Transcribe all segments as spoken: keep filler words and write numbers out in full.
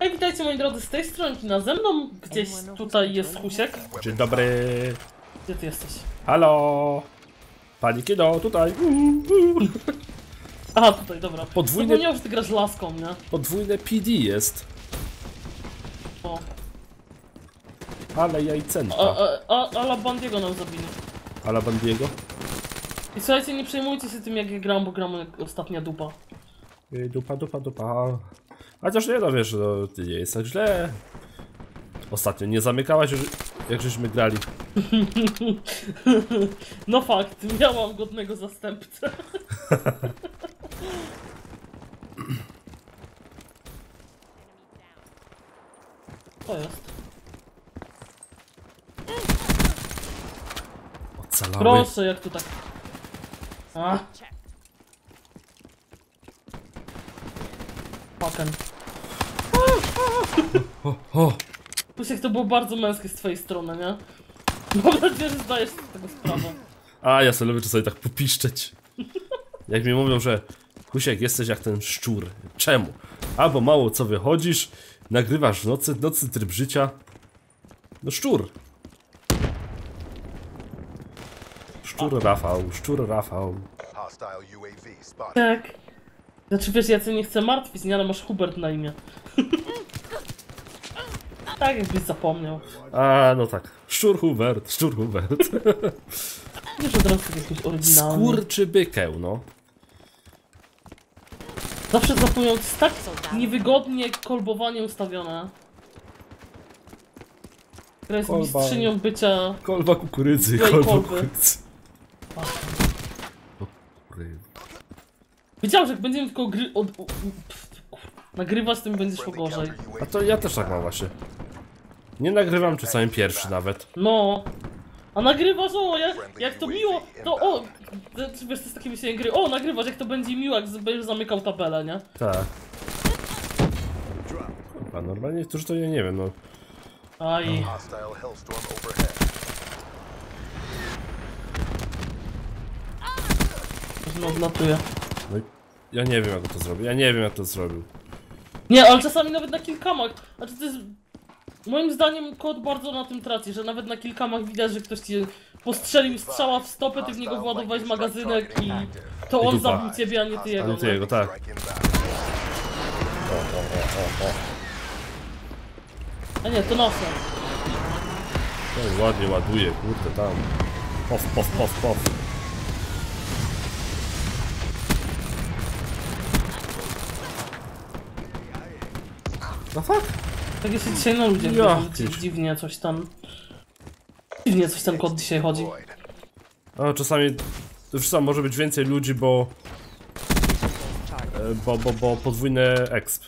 Hej, witajcie moi drodzy, z tej stronki na ze mną gdzieś tutaj jest Husiek. Dzień dobry. Gdzie ty jesteś? Halo. Pani Kido, tutaj. Aha, tutaj, dobra. Podwójne... Zapomniałem, że ty grasz laską, nie? Podwójne P D jest. O. Ale jajcenka. A, a, a, ala Bandiego nam zabili. Ala Bandiego? I słuchajcie, nie przejmujcie się tym, jak ja gram, bo gramy jak ostatnia dupa. Dupa, dupa, dupa. Chociaż nie, no wiesz, no, ty nie jest tak źle. Ostatnio nie zamykałaś, jak żeśmy grali. No fakt, miałam godnego zastępcę. To jest. Ocalały. Proszę, jak tu tak. A. Fucken. O, o. Husiek, to było bardzo męskie z twojej strony, nie? Mam nadzieję, że zdajesz sobie z tego sprawę. A, ja sobie lubię czasami tak popiszczeć. Jak mi mówią, że Husiek, jesteś jak ten szczur. Czemu? Albo mało co wychodzisz, nagrywasz w nocy, nocy tryb życia. No szczur. Szczur Rafał, szczur Rafał. Tak. Znaczy wiesz, ja cię nie chcę martwić, nie, ale masz Hubert na imię. Tak jakbyś zapomniał. A, no tak. Szczur Hubert, szczur Hubert. Wiesz, od razu jakiś oryginalny. Skurczybykeł, no. Zawsze zapomniał, to jest tak niewygodnie kolbowanie ustawione. Która jest Kolba. mistrzynią bycia... Kolba kukurydzy, Złej kolba kolby. kukurydzy. O, kury. Wiedziałem, że jak będziemy tylko gry... Od... u- u- pff, kur- nagrywać, to mi będzie szło gorzej. A to ja też tak mam właśnie. Nie nagrywam czasami pierwszy nawet. No. A nagrywasz, o, jak, jak to miło, to o, to, wiesz, to jest takie myślenie gry, o, nagrywasz, jak to będzie miło, jak będziesz zamykał tabelę, nie? Tak. A normalnie niektórzy to ja nie wiem, no. Aj. No, odlatuje. No i ja nie wiem jak to zrobił, ja nie wiem jak to zrobił. Nie, ale czasami nawet na kilkamach, znaczy to jest, moim zdaniem kod bardzo na tym traci, że nawet na kilkamach widać, że ktoś ci postrzelił strzała w stopę, ty w niego władowałeś magazynek i to I on dupa. zabił ciebie, a nie ty jego. Ale ty nie? jego, tak. O, o, o, o, o. A nie, to nasze. No, ładnie ładuje, kurde tam. Pof, pof, pof, pof. No fuck? Tak jest dzisiaj na ludziach, Ja, że tyś. dziwnie coś tam... Dziwnie coś ten kod dzisiaj chodzi. No czasami już sam może być więcej ludzi, bo e, bo, bo, bo podwójny exp.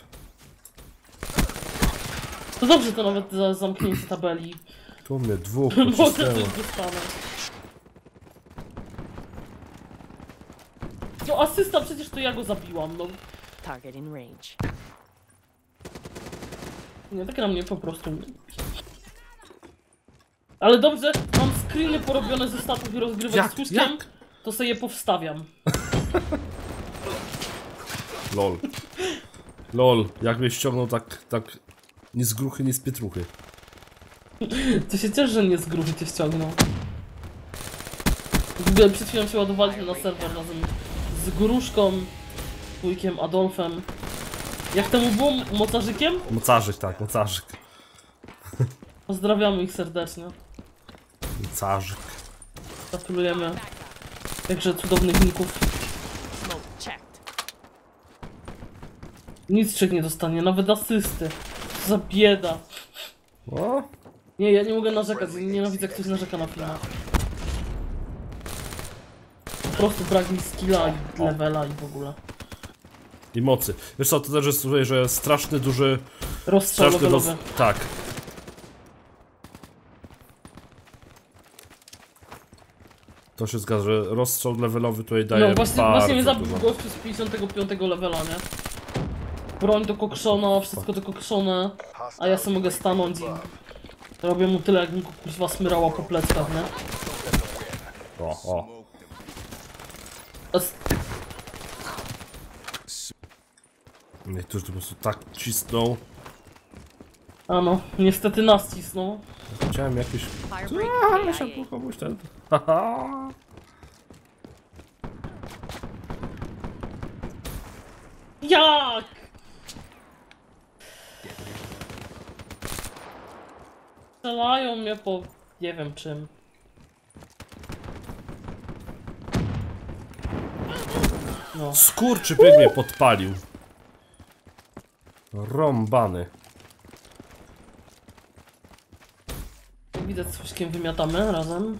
To dobrze to nawet za zamknięcie tabeli. Tu mnie dwóch Może pocisnęło. coś dostanę. No asysta, przecież to ja go zabiłam, no. Target in range. Nie, tak na mnie po prostu nie. Ale dobrze, mam screeny porobione ze statów i rozgrywek Jak? z Huśkiem, Jak? to sobie je powstawiam. Lol. Lol, jakbyś ściągnął tak, tak ni z gruchy, ni z pietruchy. To się cieszę, że nie z gruchy cię ściągnął. W ogóle przed chwilą się ładowaliśmy na serwer razem z Gruszką, wujkiem Adolfem. Jak temu było? Mocarzykiem? Mocarzyk, tak, mocarzyk. Pozdrawiamy ich serdecznie. Mocarzyk. Gratulujemy jakże cudownych ników. Smoke checked. Nic czek nie dostanie, nawet asysty. Co za bieda. O, Nie, ja nie mogę narzekać, nienawidzę jak ktoś narzeka na filmach. Po prostu brak mi skilla i levela i w ogóle. i mocy. Wiesz co, to też jest tutaj, że straszny duży... Rozstrzał Straszny roz... levelowy. Tak. To się zgadza, że rozstrzał levelowy tutaj daje No właśnie, bardzo właśnie mnie zabił dużo. gościu z pięćdziesiątego piątego levela, nie? Broń dokokszona, wszystko dokokszone, a ja sobie mogę stanąć i robię mu tyle, jak mi kurwa smyrała po pleckach, nie? O, o. As Niektórzy po prostu tak cisną. A no, niestety nas cisnął. Chciałem jakiś... Firebreak Ale się K I A. komuś ten... Haha. Jak? Strzelają mnie po... nie wiem czym. No. Skurczybyk mnie podpalił. Rąbany. Widać, z Fuśkiem wymiatamy razem.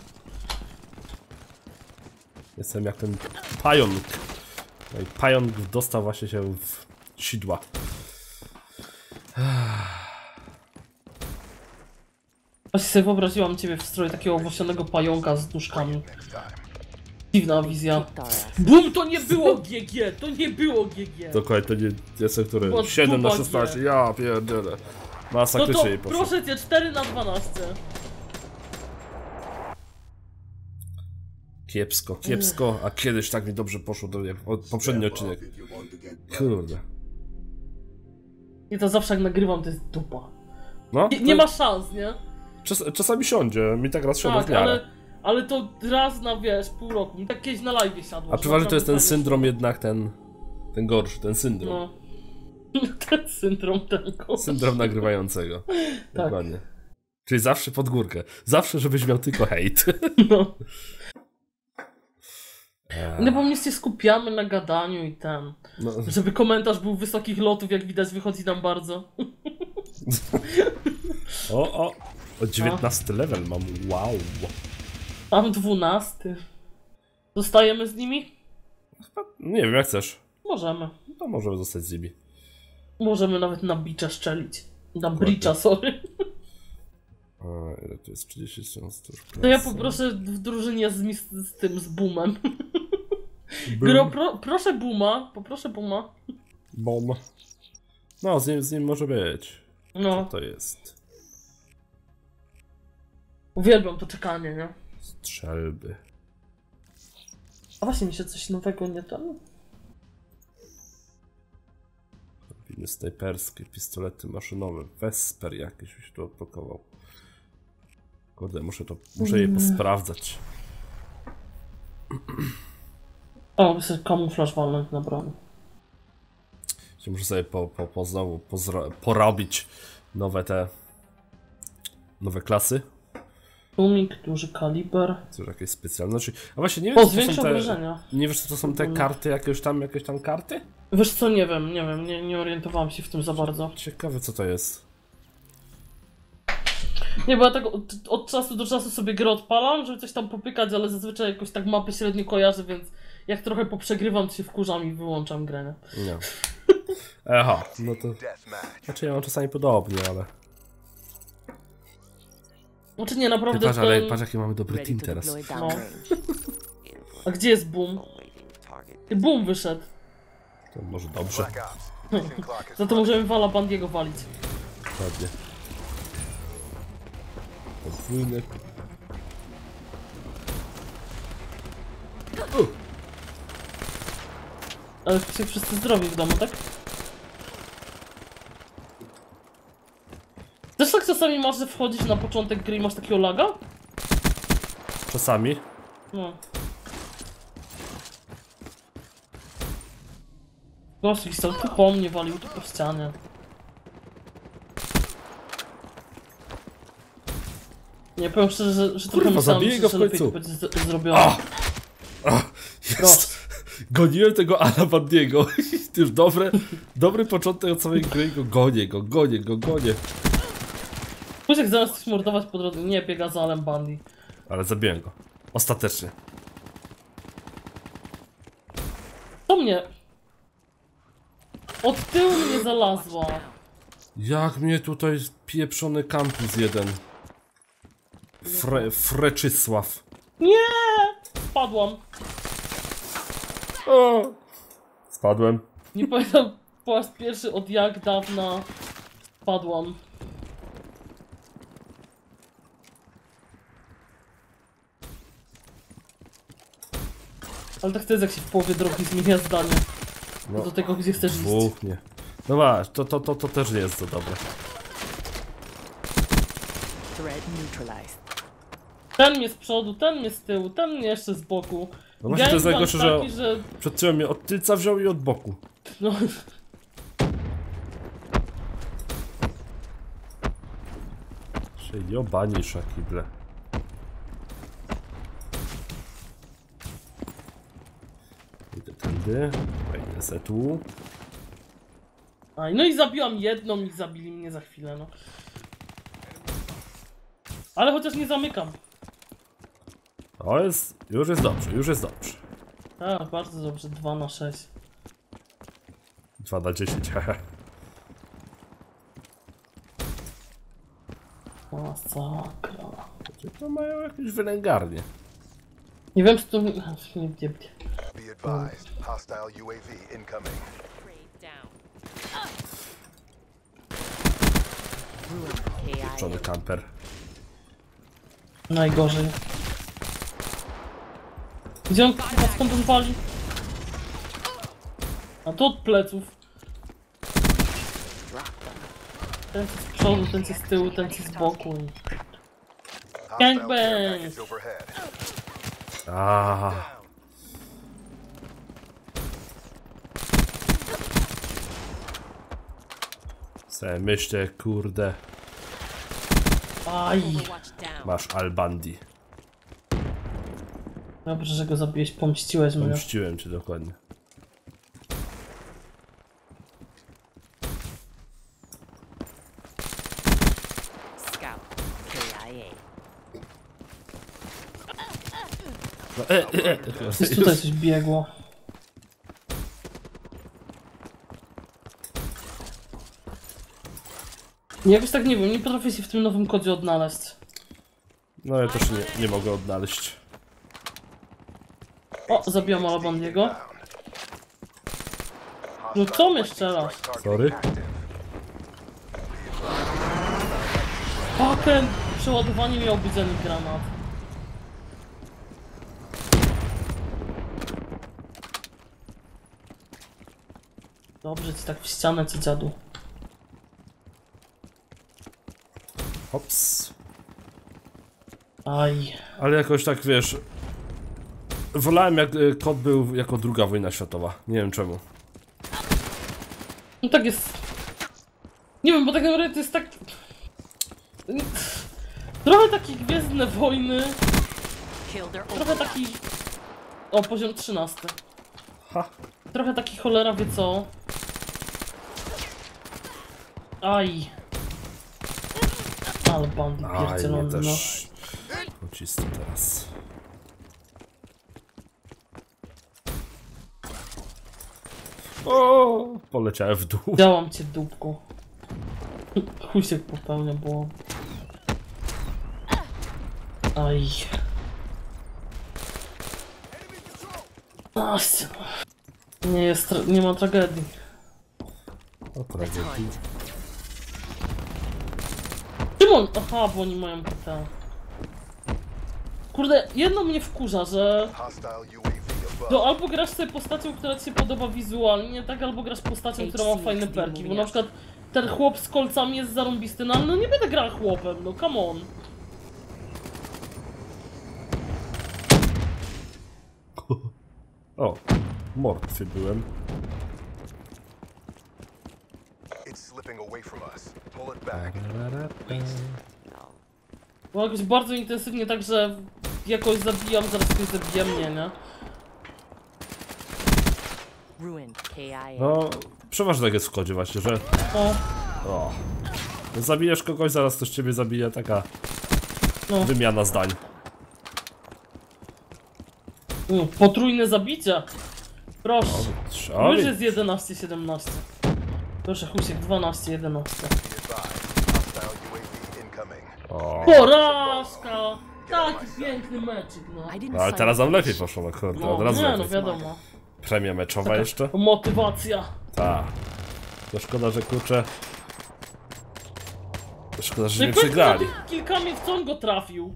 Jestem jak ten pająk. No i pająk dostał właśnie się w sidła. Właśnie sobie wyobraziłam ciebie w stroju takiego owłosionego pająka z nóżkami. Dziwna wizja. Kicked our ass. Bum, to nie było G G! To nie było G G! Dokładnie, to nie jestem, który Było siedem na dupa szesnaście. G. Ja pierdzielę. No to Masakrycznie jej poszło. proszę cię, cztery na dwanaście. Kiepsko, kiepsko, a kiedyś tak mi dobrze poszło, to jak od poprzedni odcinek. Kurde. I to zawsze jak nagrywam, to jest dupa. No, Nie, to nie ma szans, nie? czas, czasami siądzie, mi tak raz siądzie w Tak, miarę. ale, ale to raz na, wiesz, pół roku. Mi tak kiedyś na live siadło. A że przeważnie to jest ten naprawdę syndrom jednak, ten... Ten gorszy, ten syndrom. No. Ten syndrom tego. Syndrom nagrywającego. Tak. Dokładnie. Czyli zawsze pod górkę. Zawsze, żebyś miał tylko hejt. No. No bo mnie się skupiamy na gadaniu i ten. No, Żeby komentarz był wysokich lotów, jak widać, wychodzi nam bardzo. o, o! O dziewiętnasty level mam, wow. Mam dwunasty. Zostajemy z nimi? Nie wiem, jak chcesz. Możemy. To możemy zostać z nimi. Możemy nawet na bicza szczelić. Na Dokładnie. bricza, sorry. A, ile to jest? trzydzieści tysięcy to już To ja praca. poproszę w drużynie z, mis- z tym, z boomem. Bum. Gro, pro, proszę booma, poproszę booma. Bom. No, z nim, z nim może być. No, To jest. uwielbiam to czekanie, nie? Strzelby. A właśnie mi się coś nowego nie tam. Winy snajperskie, pistolety maszynowe, Vesper jakiś mi się tu odblokował. Kurde, muszę to, muszę je posprawdzać. O, muszę kamuflaż walnąć na broń. Muszę sobie po, po, po znowu pozro, porobić nowe te nowe klasy. Tłumik, duży kaliber. Coś jakieś specjalne. Znaczy, a właśnie nie wiem, O, czy to zwiększa są te, obrażenia. nie wiesz, czy to są te karty, jakieś tam, jakieś tam karty? Wiesz co, nie wiem, nie wiem, nie, nie orientowałam się w tym za bardzo. Ciekawe, co to jest. Nie, bo ja tak od, od czasu do czasu sobie grę odpalam, żeby coś tam popykać, ale zazwyczaj jakoś tak mapy średnio kojarzę, więc jak trochę poprzegrywam, to się wkurzam i wyłączam grę, nie? Nie. Aha, no to... Znaczy ja mam czasami podobnie, ale... Znaczy nie, naprawdę Patrz, ale ten... patrz jaki mamy dobry Ready team to teraz. deploy No. downrange. A gdzie jest boom? Ty boom wyszedł. To może dobrze. Za to możemy Wala Bandiego walić. Dokładnie. Podwójny. Uh. Ale się wszyscy zdrowi w domu, tak? Też tak czasami masz, że wchodzisz na początek gry i masz takiego laga? Czasami. No. Gościk stał tu po mnie, walił tu po ścianie. Nie, powiem szczerze, że, że trochę Kurwa, myślałem, zabiję że, go w że lepiej to końcu. będzie z- zrobione. Jest! Goniłem tego Ala Bandiego. Już dobre, dobry początek od samej gry i go gonię, go gonię, go gonię. Później zamiast coś mordować po drodze, nie biega za Alem Bundy. Ale zabiłem go. Ostatecznie. To mnie... Od tyłu mnie zalazła. Jak mnie tutaj pieprzony kampus jeden. Fre, Freczysław. Nie! Spadłam. O! Spadłem. Nie pamiętam po raz pierwszy od jak dawna spadłam. Ale tak to jest, jak się w połowie drogi zmienia zdanie. No, Do tego, gdzie chcesz iść. dwóch nie. No masz, to, to, to, to też nie jest za dobre. Threat neutralized. Ten mnie z przodu, ten mnie z tyłu, ten mnie jeszcze z boku. No właśnie to jest Gangbang najgorsze, że taki, że... przed tyłem mnie od tylca wziął i od boku. No, Przejobani szakible. Idę tędy, wejdę se tu. Aj, no i zabiłam jedną i zabili mnie za chwilę, no. Ale chociaż nie zamykam. O, jest, już jest dobrze, już jest dobrze. Tak, bardzo dobrze, dwa na sześć. dwa na dziesięć, hehe. Masakra. To mają jakieś wylęgarnie. Nie wiem, czy to... Nie, nie, nie. Be advised, hostile U A V incoming. Raid down. Ruin K I Czony A. kamper. Najgorzej. Gdzie on, a skąd on wali? A to od pleców. Drop them. Ten co z przodu, ten co z tyłu, ten co z boku. Hostile Gangbang. care package overhead. A. Se myślę, kurde, Aj. Overwatch down. masz Albandi. Dobrze, że go zabiłeś, pomściłeś mnie. Pomściłem cię dokładnie. Scout. K I A. No, e, e, e. Gdzieś tutaj coś biegło. Jakoś tak nie wiem, nie potrafię się w tym nowym kodzie odnaleźć. No ja też nie, nie mogę odnaleźć. O, zabijam Alabandiego. No co mnie strzelasz? Sorry. Fucking przeładowanie miał być za nim granat. Dobrze ci tak w ścianę, ci dziadu. Hops. Aj. Ale jakoś tak, wiesz... Wolałem jak y, kod był jako druga wojna światowa. Nie wiem czemu. No tak jest. Nie wiem, bo tak naprawdę to jest tak... Trochę takie Gwiezdne Wojny. Kill their Trochę overwatch. taki... O, poziom trzynasty. Ha. Trochę taki cholera wie co. Aj. Ale bandy Aj, mnie pierdzielony, no. też... Pocisty teraz. O, poleciałem w dół. Działam cię dupku. Husiek popełnia było. Aj. Aś. Nie jest, tra- nie ma tragedii. O, tragedii. Szymon! Aha, bo oni mają te. Kurde, jedno mnie wkurza, że Hostile U A V above. to albo grasz sobie postacią, która ci się podoba wizualnie, tak, albo grasz postacią, która ma fajne perki, bo na przykład ten chłop z kolcami jest zarąbisty, no ale no nie będę grał chłopem, no come on. O, martwy byłem. It's slipping away from us. Pull it back. No. Bo jakoś bardzo intensywnie, tak, że jakoś zabijam, zaraz ktoś zabije mnie, nie? Ruin K I A. No, przeważnie tak jest w kodzie właśnie, że... No, O, zabijesz kogoś, zaraz ktoś ciebie zabije, taka no. wymiana zdań. Mm, potrójne zabicie. Proszę. Już Szali. jest jedenaście siedemnaście. Proszę, Husiek, dwanaście jedenaście. Be advised, hostile U A V incoming. O, Porażka! Taki piękny meczyk, no. I didn't no, ale sign teraz up nam for lepiej this. poszło, no kurde, No, od razu nie, no lepiej. wiadomo. Premia meczowa jeszcze? Motywacja. Tak. To szkoda, że kurczę... Szkoda, że No nie i końcu przegrali. za kilkami w co on go trafił.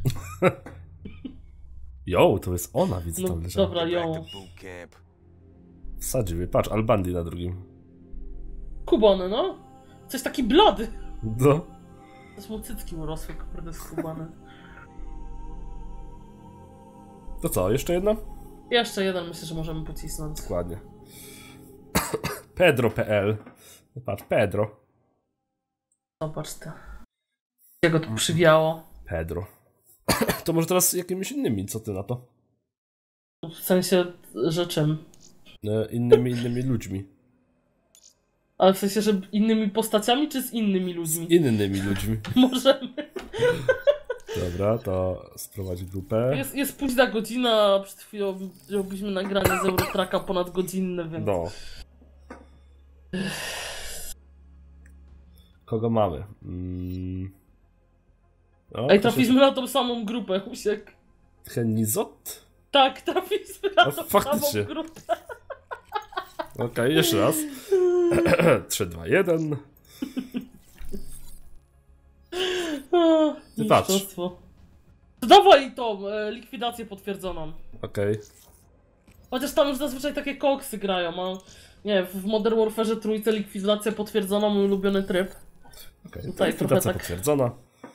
Jo, to jest ona, widzę No tam leżała. dobra, ją. Wsadził, patrz, Albandi na drugim. Kubony, no. Coś taki blady. No. Też mu cycki urosły, kurde, skubane. To co, jeszcze jedna? Jeszcze jeden myślę, że możemy pocisnąć. Dokładnie. Pedro kropka p l. Patrz, Pedro. Zobacz te. Jego tu przywiało. Pedro. To może teraz jakimiś innymi, co ty na to? W sensie, że czym? E, innymi, innymi ludźmi. Ale w sensie, że innymi postaciami, czy z innymi ludźmi? Z innymi ludźmi. Możemy. Dobra, to sprowadź grupę. Jest, jest późna godzina, przed chwilą robiliśmy nagranie z Eurotraka ponad godzinne, więc... No. Kogo mamy? Mm. O, Ej, trafiliśmy na tą samą grupę, Husiek. Henizot? Tak, trafiliśmy na O, tą faktycznie. samą grupę. Okej, okay, jeszcze raz. trzy, dwa, jeden. O, Ty patrz. mistrzostwo. To dawaj tą e, likwidację potwierdzoną. Okej. Okay. Chociaż tam już zazwyczaj takie koksy grają, a nie, w Modern Warfare trójce likwidacja potwierdzona, mój ulubiony tryb. Okay. Tutaj Likwidacja trochę tak... potwierdzona.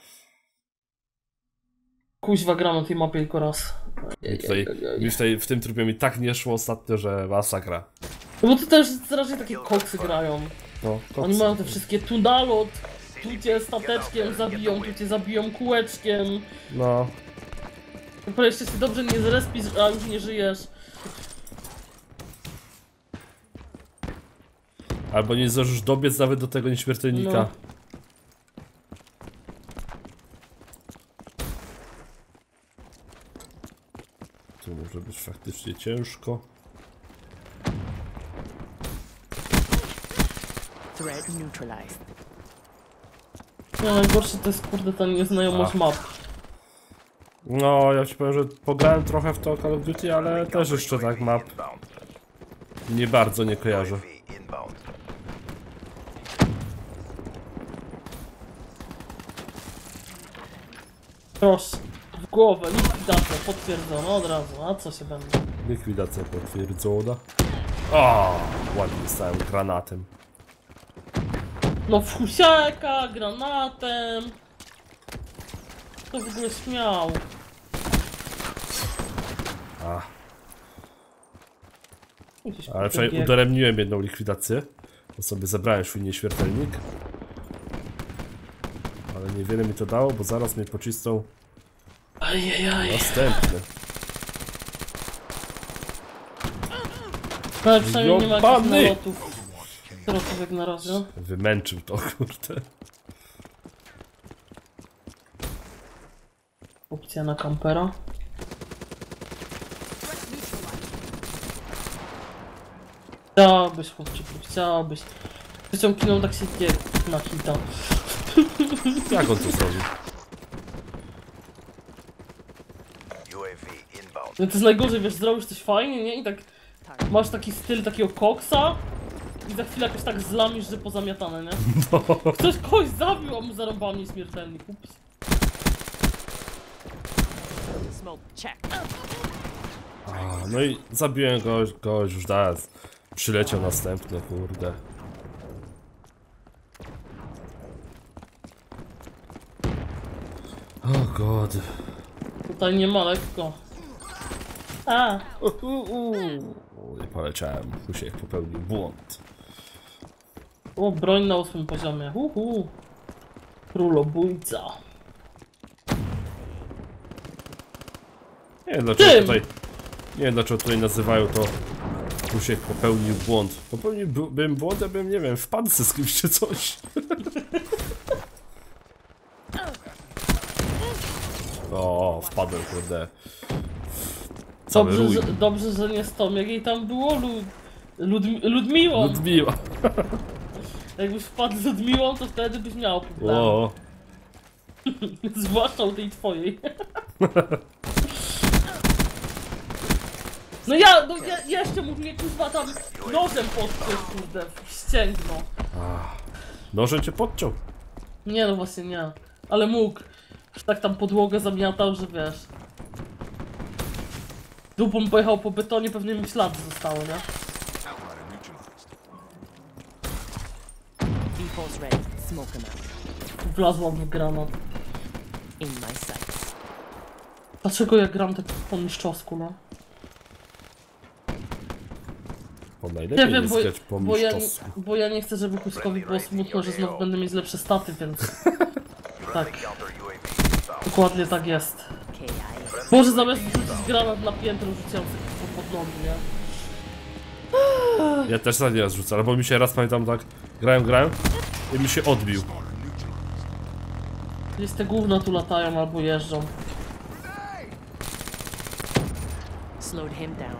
Kuźwa, gram na tej mapie tylko raz. I tutaj, mi w, tej, w tym trybie mi tak nie szło ostatnio, że masakra. No bo to też raczej takie koksy grają. No, Oni mają te wszystkie tunalot, tu cię stateczkiem zabiją, tu cię zabiją kółeczkiem. No. Tylko jeszcze się dobrze nie zrespisz, a już nie żyjesz. Albo nie zdążysz dobiec nawet do tego nieśmiertelnika. No. Tu może być faktycznie ciężko. Threat neutralized. No, najgorsze to jest kurde ta nieznajomość A. map. No, ja ci powiem, że pograłem trochę w to Call of Duty, ale też jeszcze tak map nie bardzo nie kojarzę. Proszę, w głowę, likwidacja potwierdzona od razu, a co się będzie? Likwidacja potwierdzona. O, ładnie stałem granatem. No w husiaka, granatem. Kto w ogóle śmiał? A, Jakiś ale kurde wczoraj bieg. udaremniłem jedną likwidację, bo sobie zabrałem swój nieśmiertelnik. Ale niewiele mi to dało, bo zaraz mnie pocisną Ajajaj. następny. No, ale przynajmniej nie ma jakichś Jobany! nalotów. Trotówek na razie. Wymęczył to, kurde. Opcja na kampera. Chciałabyś, chłopczyku, chciałabyś. Zresztą kiną tak się nie na hita. Jak on to zrobił? U A V inbound. No to jest najgorzej, wiesz, zrobisz coś fajnie, nie? I tak masz taki styl takiego koksa i za chwilę jakoś tak zlamisz, że pozamiatane, nie? Ktoś kogoś zabił, a mu zarąbał nieśmiertelnik, ups. Smoke check. A, no i zabiłem go, kogoś już teraz. Przyleciał następny, kurde. O god. Tutaj nie ma lekko. A, Uh, uh, uh. O, nie poleciałem. Husiek popełnił błąd. o, broń na ósmym poziomie. Uhu. Królobójca. Nie wiem dlaczego Tym! tutaj. Nie wiem dlaczego tutaj nazywają to. Husiek popełnił błąd. Popełniłbym błąd, jakbym, nie wiem, wpadł ze z kimś czy coś. O, wpadłem, kurde. Cały Dobrze, że, ruin. dobrze, że nie z tą, jak jej tam było lud... Ludmi... Ludmiłą. Ludmiła. Jakbyś wpadł z Ludmiłą, to wtedy byś miał problem. O, Zwłaszcza u tej twojej. No ja, no ja, jeszcze mógł mnie kurwa tam nożem podciąć, kurde, w ścięgno. nożem cię podciął. Nie no właśnie nie, ale mógł. Już tak tam podłogę zamiatał, że wiesz. Dupą pojechał po betonie, pewnie mi ślady zostało, nie? Default's ready. Smoke him out. Wlazłam w granat. In my sights. Dlaczego ja gram tak po mistrzowsku, no? Bo Nie najlepiej wiem, jest bo, grać po bo, ja, mistrzowsku. bo ja nie chcę, żeby Kuśkowi było smutno, że znowu będę mieć lepsze staty, więc... Tak, Counter U A V inbound. dokładnie tak jest. K I A. Może zamiast rzucić granat na piętro, rzuciłem sobie pod nogi, nie? Ja też tak nie raz rzucę, albo mi się raz pamiętam tak, grałem, grałem i mi się odbił. Gdzieś te gówna tu latają albo jeżdżą. Slowed him down.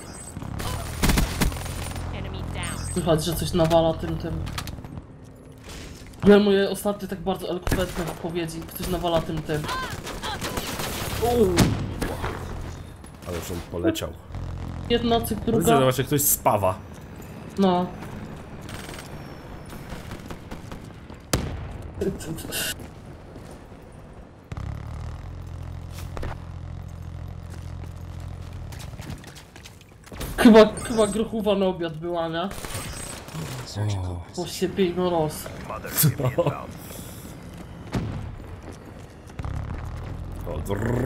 Enemy down. Słychać, że coś nawala tym, tym. Były moje ostatnie tak bardzo elokwentne wypowiedzi. Ktoś nawala tym, tym. Ale już on poleciał. Jedna cyk, Widzę, druga. że właśnie ktoś spawa. No. Chyba, chyba gruchuwa na obiad była, nie? Po siepiej no roz. Mother U A V inbound. O, drrrr.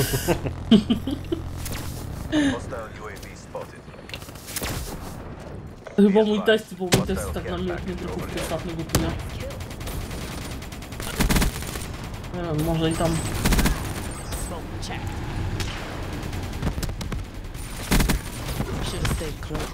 Hostile U A V spotted. To chyba mój test, bo mój test tak na miłknie gruchówki ostatniego dnia. Nie wiem, może i tam... Smoke check. Should have stayed close.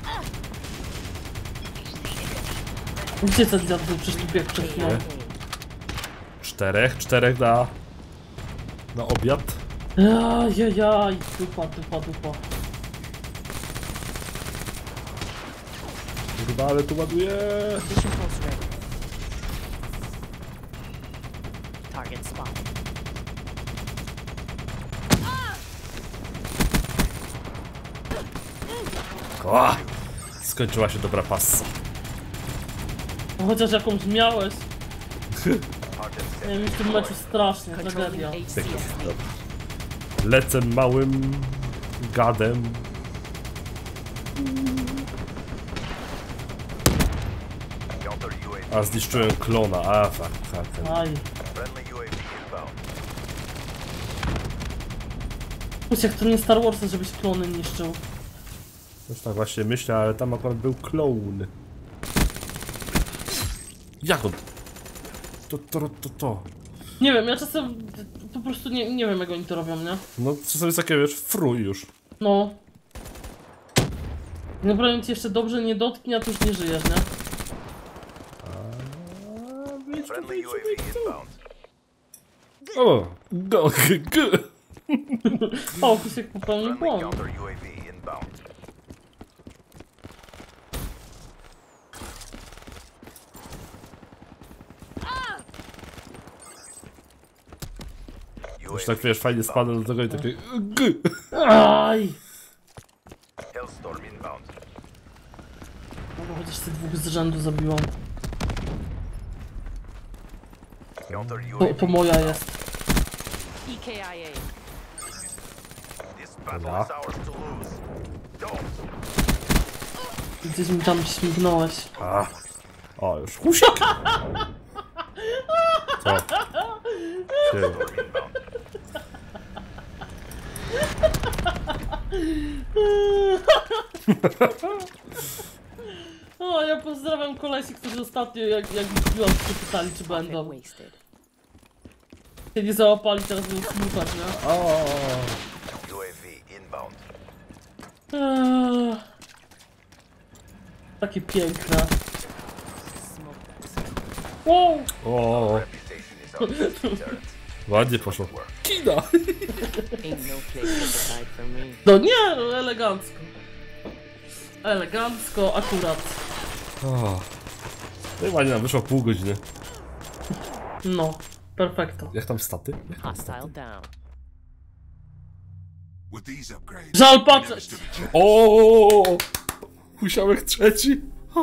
Gdzie ten dziad był? Przecież tu biegł przed chwilą. Czterech, czterech na... na obiad. Ajajaj, dupa, dupa, dupa. Kurwa, ale tu ładuje. Mission post ready. Target spotted. O! Skończyła się dobra passa. No chociaż jakąś miałeś. Target Nie wiem, w tym meczu strasznie, Controlling tragedia. H C S V. Lecę małym gadem. counter U A V. A zniszczyłem klona. A fuck, fuck. Aj. Friendly U A V inbound. Puść, jak to nie Star Wars, żebyś klony niszczył. Już tak właśnie myślę, ale tam akurat był klon. Jak on? To, to, to, to. Nie wiem, ja czasem po prostu nie, nie wiem, jak oni to robią, nie? No czasem jest takie, wiesz, fruj już. No. Naprawdę ci jeszcze dobrze nie dotknie, a tu już nie żyjesz, nie? Friendly U A V inbound. O! Go, g, g. O, Kusiek popełnił Friendly błąd. counter U A V inbound. Już tak wiesz, fajnie spadłem do tego i takie g. Aj! Hellstorm inbound. No bo chociaż tych dwóch z rzędu zabiłam. Counter U A To, V. to moja jest. E K I A. This battle Dobra. is ours to lose. Don't. Gdzieś mi tam śmignąłeś. A. O, już husiak! Co? Ty. O, ja pozdrawiam kolesi, którzy ostatnio, jak, jak wbiłam, się pytali, czy Hit będą. wasted. Się nie załapali, teraz będą smutać, nie? O. U A V inbound. Eee, takie piękne. Smoke that spot. Wow! O. Reputation is our deterrent. Ładnie poszło. Kina! Ain't no place to decide for me. No nie, no elegancko. Elegancko, akurat. O. No i ładnie nam wyszło pół godziny. No, perfekto. Jak tam staty? Hostile down. With these upgrades, Żal patrzeć! O! Husiałek trzeci.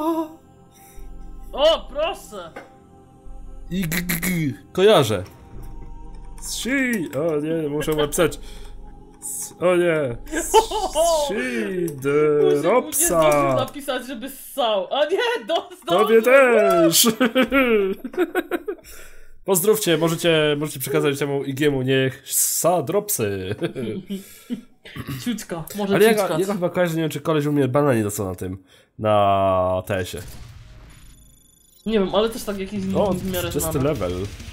O, proszę! I g, g, g. Kojarzę. Si. O nie, muszę napisać. S- O nie. Si. Nie zdążył Dropsa. napisać, żeby ssał. A nie, do, Tobie zdążył! też. Pozdrówcie, możecie, możecie przekazać temu Igiemu, niech sa dropsy. Ciućka, może Ale ciućka. ja, ja chyba kojarzę, nie wiem czy koleś u mnie bana nie dostał na tym, na T S-ie. Nie wiem, ale też tak jakiś O, w miarę czysty znany. level.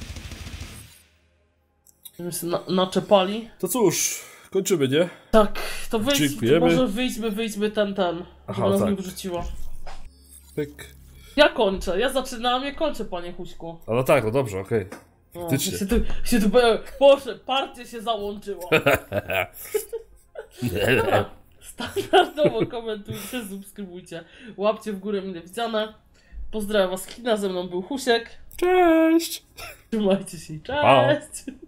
Na, naczepali. To cóż, kończymy, nie? Tak, to wyjdź, Dziękujemy. może wyjdźmy, wyjdźmy ten, ten, Aha, żeby nas tak. nie wrzuciło. Pyk. Ja kończę, ja zaczynam, ja kończę, panie Huśku. A no tak, no dobrze, okej. No, Faktycznie. się tu, się tu, Boże, partia się załączyła. Dobra, standardowo komentujcie, subskrybujcie, łapcie w górę mile widziane. Pozdrawiam was, Kina, ze mną był Husiek. Cześć! Trzymajcie się, Pa. cześć!